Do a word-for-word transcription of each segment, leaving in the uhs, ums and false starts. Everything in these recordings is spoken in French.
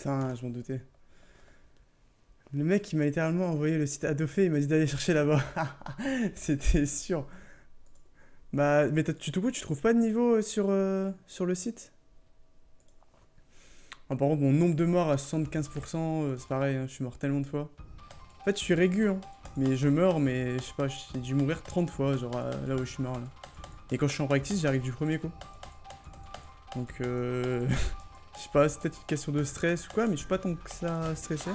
Putain, je m'en doutais. Le mec, il m'a littéralement envoyé le site Adofé, il m'a dit d'aller chercher là-bas. C'était sûr. Bah, mais t'as- tu, tout coup, tu trouves pas de niveau euh, sur, euh, sur le site? Ah, par contre, mon nombre de morts à soixante-quinze pour cent, euh, c'est pareil, hein, je suis mort tellement de fois. En fait, je suis régu, hein. Mais je meurs, mais je sais pas, j'ai dû mourir trente fois, genre euh, là où je suis mort là. Et quand je suis en practice, j'arrive du premier coup. Donc, euh... je sais pas, c'est peut-être une question de stress ou quoi, mais je suis pas tant que ça stressé.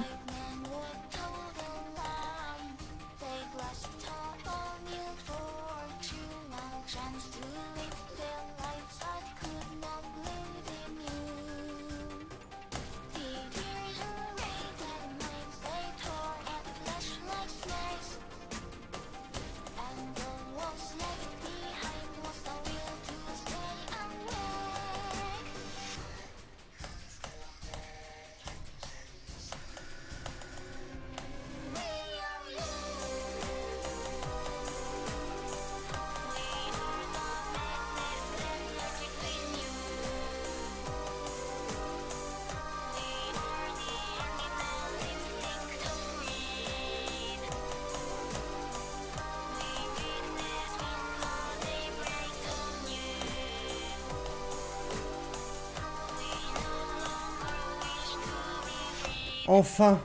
Enfin!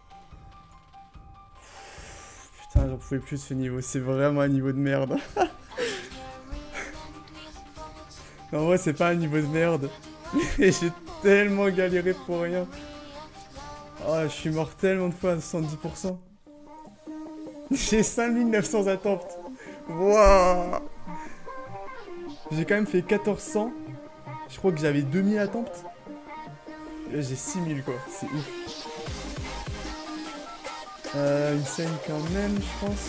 Putain, j'en pouvais plus de ce niveau, c'est vraiment un niveau de merde. En vrai, c'est pas un niveau de merde. Mais j'ai tellement galéré pour rien. Oh, je suis mort tellement de fois à soixante-dix pour cent. J'ai cinq mille neuf cents attempts. Wouah! J'ai quand même fait quatorze cents. Je crois que j'avais deux mille attempts. Là, j'ai six mille quoi, c'est ouf. Euh, une scène quand même, je pense.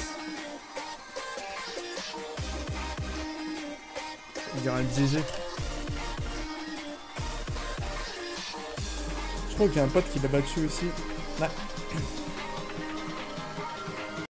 Il y aura un G G. Je crois qu'il y a un pote qui l'a battu aussi. Là.